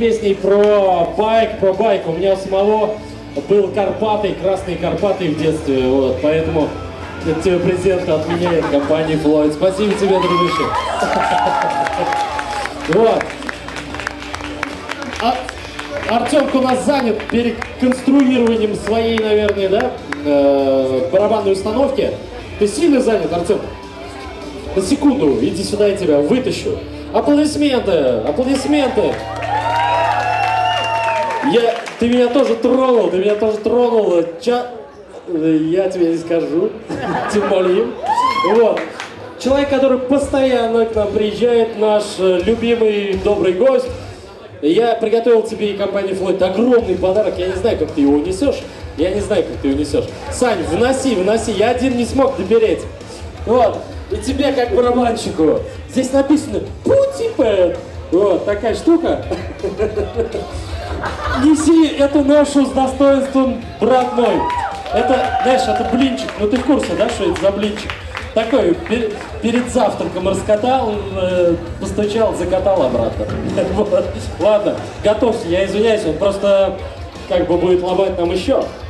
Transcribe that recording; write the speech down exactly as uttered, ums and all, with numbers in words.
песней про байк, про байк. У меня у самого был Карпаты, красные Карпаты в детстве, вот, поэтому это тебе презент от меня и от компании Floyd. Спасибо тебе, дружище. Вот. А, Артемка у нас занят переконструированием своей, наверное, да, э, барабанной установки. Ты сильно занят, Артем? На секунду, иди сюда, я тебя вытащу. Аплодисменты, аплодисменты. Я, ты меня тоже тронул, ты меня тоже тронул. Ча... Я тебе не скажу, тем более. Вот. Человек, который постоянно к нам приезжает, наш любимый добрый гость. Я приготовил тебе и компании Floyd огромный подарок. Я не знаю, как ты его унесешь. Я не знаю, как ты унесешь. Сань, вноси, вноси. Я один не смог допереть. Вот. И тебе, как барабанщику, здесь написано «Путипэд». Вот, такая штука. Неси эту ношу с достоинством, брат мой. Это, знаешь, это блинчик. Ну ты в курсе, да, что это за блинчик? Такой, пер, перед завтраком раскатал, э, постучал, закатал обратно. Вот. Ладно, готовься, я извиняюсь, он просто как бы будет ломать нам еще.